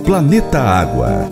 Planeta Água.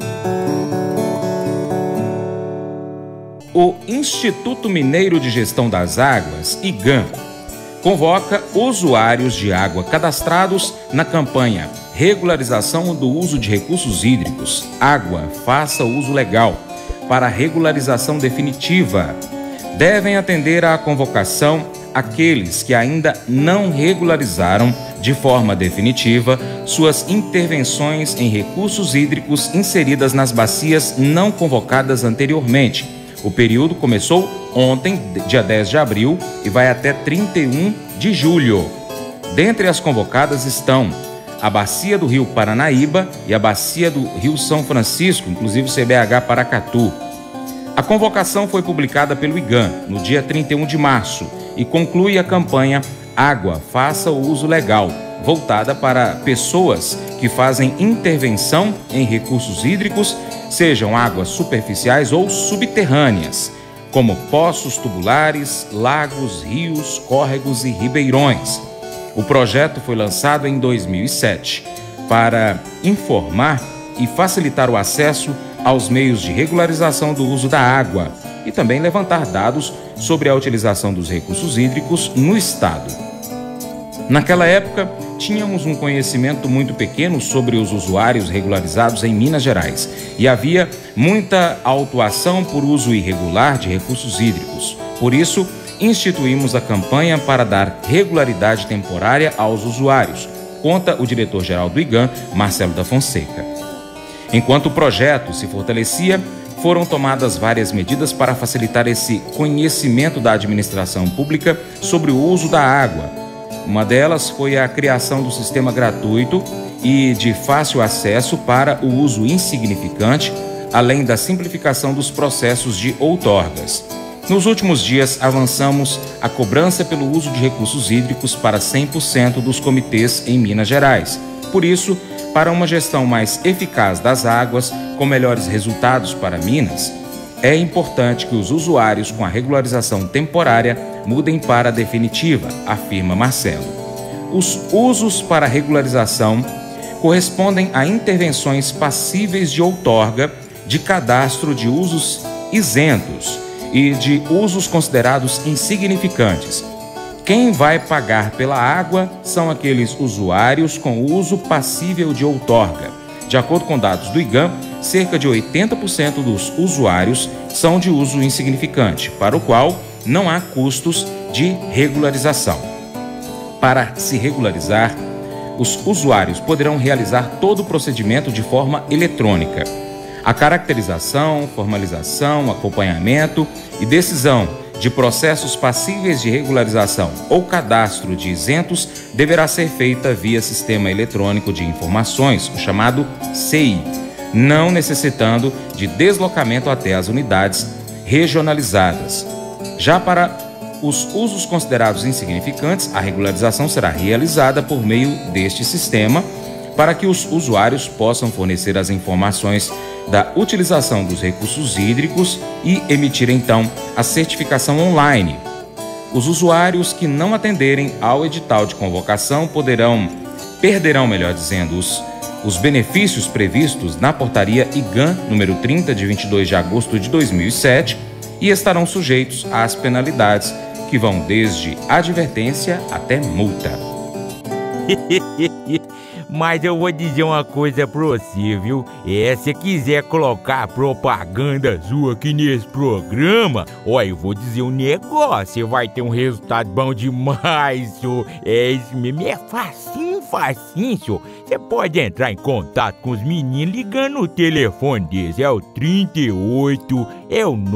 O Instituto Mineiro de Gestão das Águas, IGAM, convoca usuários de água cadastrados na campanha Regularização do Uso de Recursos Hídricos. Água, faça uso legal, para regularização definitiva. Devem atender à convocação aqueles que ainda não regularizaram de forma definitiva suas intervenções em recursos hídricos inseridas nas bacias não convocadas anteriormente. O período começou ontem, dia 10 de abril, e vai até 31 de julho. Dentre as convocadas estão a Bacia do Rio Paranaíba e a Bacia do Rio São Francisco, inclusive o CBH Paracatu. A convocação foi publicada pelo IGAM no dia 31 de março e conclui a campanha Água, faça o uso legal, voltada para pessoas que fazem intervenção em recursos hídricos, sejam águas superficiais ou subterrâneas, como poços tubulares, lagos, rios, córregos e ribeirões. O projeto foi lançado em 2007 para informar e facilitar o acesso aos meios de regularização do uso da água e também levantar dados sobre a utilização dos recursos hídricos no estado. Naquela época, tínhamos um conhecimento muito pequeno sobre os usuários regularizados em Minas Gerais e havia muita autuação por uso irregular de recursos hídricos. Por isso, instituímos a campanha para dar regularidade temporária aos usuários, conta o diretor-geral do IGAM, Marcelo da Fonseca. Enquanto o projeto se fortalecia, foram tomadas várias medidas para facilitar esse conhecimento da administração pública sobre o uso da água. Uma delas foi a criação do sistema gratuito e de fácil acesso para o uso insignificante, além da simplificação dos processos de outorgas. Nos últimos dias, avançamos a cobrança pelo uso de recursos hídricos para 100% dos comitês em Minas Gerais. Por isso, para uma gestão mais eficaz das águas, com melhores resultados para Minas, é importante que os usuários com a regularização temporária mudem para a definitiva, afirma Marcelo. Os usos para regularização correspondem a intervenções passíveis de outorga, de cadastro de usos isentos e de usos considerados insignificantes. Quem vai pagar pela água são aqueles usuários com uso passível de outorga. De acordo com dados do IGAM, cerca de 80% dos usuários são de uso insignificante, para o qual não há custos de regularização. Para se regularizar, os usuários poderão realizar todo o procedimento de forma eletrônica. A caracterização, formalização, acompanhamento e decisão de processos passíveis de regularização ou cadastro de isentos deverá ser feita via Sistema Eletrônico de Informações, o chamado SEI, não necessitando de deslocamento até as unidades regionalizadas. Já para os usos considerados insignificantes, a regularização será realizada por meio deste sistema para que os usuários possam fornecer as informações da utilização dos recursos hídricos e emitir então a certificação online. Os usuários que não atenderem ao edital de convocação perderão, os benefícios previstos na portaria IGAM número 30 de 22 de agosto de 2007 e estarão sujeitos às penalidades que vão desde advertência até multa. Mas eu vou dizer uma coisa pra você, viu? Se quiser colocar propaganda sua aqui nesse programa, eu vou dizer um negócio, você vai ter um resultado bom demais, senhor. Isso mesmo, é facinho, senhor. Você pode entrar em contato com os meninos ligando no telefone deles, é o 38, é o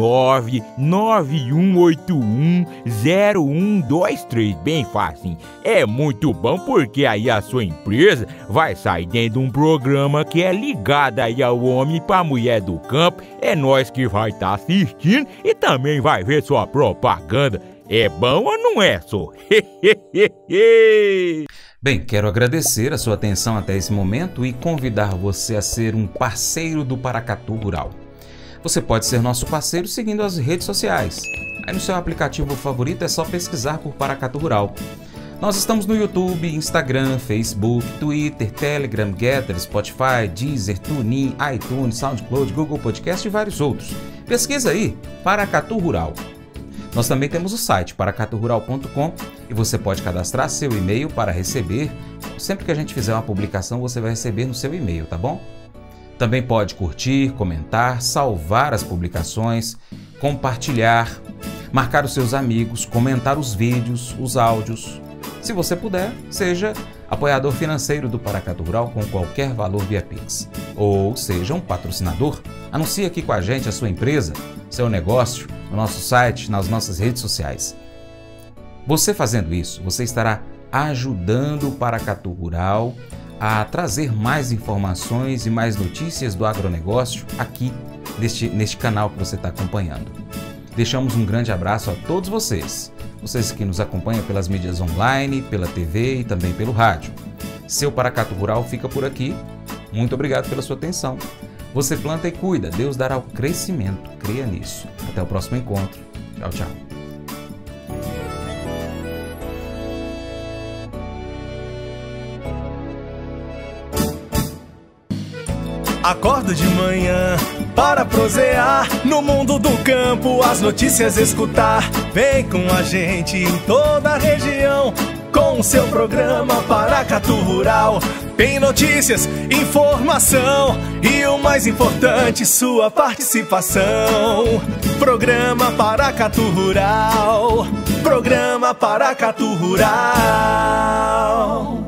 991810123, bem facinho. É muito bom porque aí a sua empresa vai sair dentro de um programa que é ligado aí ao homem pra mulher do campo. É nós que vai estar assistindo e também vai ver sua propaganda. É bom ou não é, só? Bem, quero agradecer a sua atenção até esse momento e convidar você a ser um parceiro do Paracatu Rural. Você pode ser nosso parceiro seguindo as redes sociais. Aí no seu aplicativo favorito é só pesquisar por Paracatu Rural. Nós estamos no YouTube, Instagram, Facebook, Twitter, Telegram, Getter, Spotify, Deezer, TuneIn, iTunes, SoundCloud, Google Podcast e vários outros. Pesquisa aí, Paracatu Rural. Nós também temos o site paracaturural.com e você pode cadastrar seu e-mail para receber. Sempre que a gente fizer uma publicação, você vai receber no seu e-mail, tá bom? Também pode curtir, comentar, salvar as publicações, compartilhar, marcar os seus amigos, comentar os vídeos, os áudios. Se você puder, seja apoiador financeiro do Paracatu Rural com qualquer valor via Pix. Ou seja um patrocinador, anuncie aqui com a gente a sua empresa, seu negócio, no nosso site, nas nossas redes sociais. Você fazendo isso, você estará ajudando o Paracatu Rural a trazer mais informações e mais notícias do agronegócio aqui neste canal que você está acompanhando. Deixamos um grande abraço a todos vocês que nos acompanham pelas mídias online, pela TV e também pelo rádio. Seu Paracatu Rural fica por aqui. Muito obrigado pela sua atenção. Você planta e cuida, Deus dará o crescimento. Creia nisso. Até o próximo encontro. Tchau, tchau. Acordo de manhã para prosear no mundo do campo, as notícias escutar. Vem com a gente em toda a região com o seu programa Paracatu Rural. Tem notícias, informação e o mais importante, sua participação. Programa Paracatu Rural. Programa Paracatu Rural.